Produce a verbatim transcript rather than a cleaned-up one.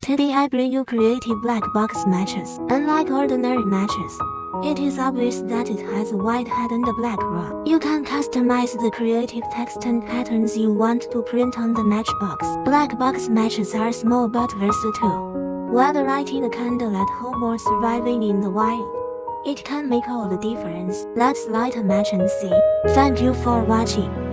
Today I bring you creative black box matches. Unlike ordinary matches, it is obvious that it has a white head and a black bra. You can customize the creative text and patterns you want to print on the matchbox. Black box matches are small but versatile. Whether lighting a candle at home or surviving in the wild, it can make all the difference. Let's light a match and see. Thank you for watching.